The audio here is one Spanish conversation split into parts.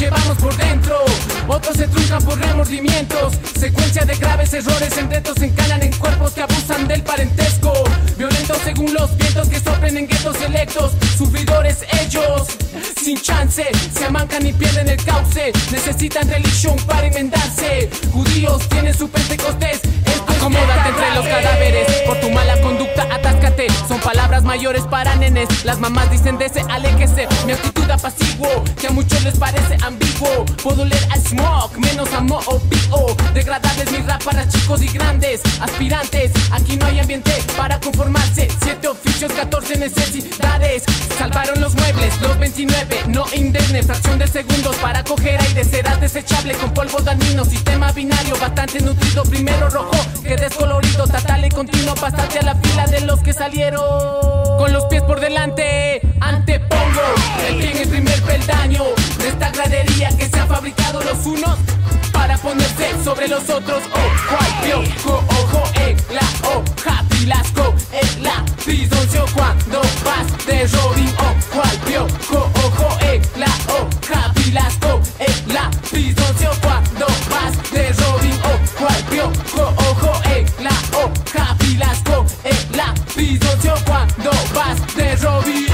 llevamos por dentro. Otros se truncan por remordimientos. Secuencia de graves errores en retos se encalan en cuerpos que abusan del parentesco. Violentos según los vientos que soplen en guetos selectos. Sufridores ellos, sin chance, se amancan y pierden el cauce. Necesitan religión para enmendarse. Judíos tienen su pentecostés. Acomódate entre los cadáveres. Por tu mala conducta atáscate. Son palabras mayores para nenes. Las mamás dicen de ese aléjese. Mi actitud apaciguo, que a muchos les parece ambiguo. Puedo leer a Smoke, menos a Mo o P.O. Degradables mi rap para chicos y grandes aspirantes. Aquí no hay ambiente para conformarse. 7 oficios, 14 necesidades. Salvaron los muebles, los 29 no indemne. Fracción de segundos para coger aire. Serás desechable con polvo dañino. Sistema binario bastante nutrido. Primero rojo que descolorido. Tatale continuo, pasate a la fila de los que salieron con los pies por delante. Antepongo el pie en el primer peldaño de esta gradería que se han fabricado los unos para ponerse sobre los otros. Oh, cual piojo, ojo en la hoja, pilasco en la prisoncio cuando vas de Robin. Oh, cual piojo, ojo en la hoja, pilasco en la prisoncio cuando vas de Robin. Oh, cual piojo, ojo en la hoja, pilasco en la prisoncio cuando vas de Robin.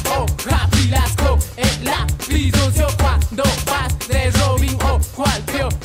Cuando vas de Robin o cual peor